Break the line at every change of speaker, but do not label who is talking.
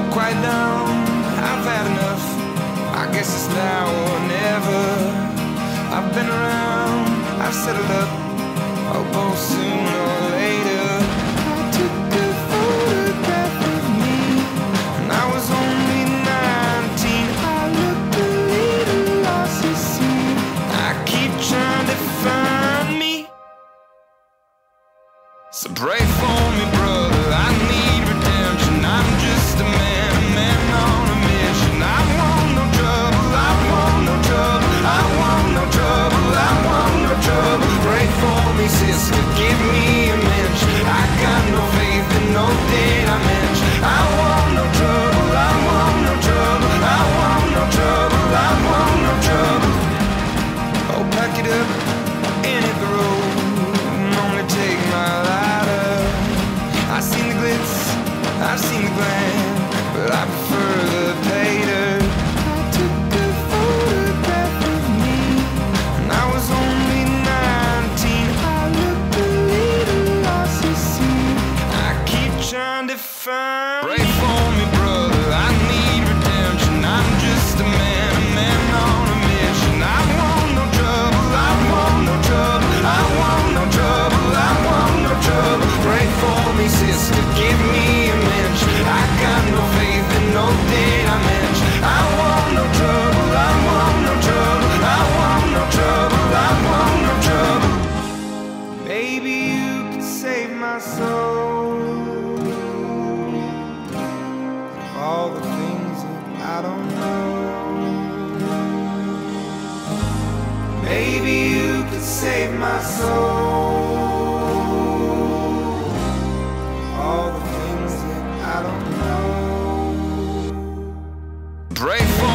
quiet down, I've had enough. I guess it's now or never. I've been around, I've settled up. I'll go sooner or later. I took a photograph of me, and I was only 19. I looked a little lost, you see. I keep trying to find me. So pray for me, brother, I need redemption. I'm just a man on a mission. I want no trouble, I want no trouble, I want no trouble, I want no trouble. Pray for me, sister, give me a mensch. I got no faith in no dimension. I want no trouble, I want no trouble, I want no trouble, I want no trouble. Oh, pack it up and hit the road, and only take my lighter. I've seen the glitz, I've seen the glam, but I prefer the pater. I took a photograph of me, and I was only 19. I looked a little lost, you see. I keep trying to find. Pray for me, brother, I need redemption. I'm just a man on a mission. I want no trouble, I want no trouble, I want no trouble, I want no trouble. Pray for me, sister, give me a mensch. I got no faith in no dimension. I want no trouble, I want no trouble, I want no trouble, I want no trouble. Maybe you could save my soul. All the things that I don't know. Maybe you could save my soul. All the things that I don't know. Pray for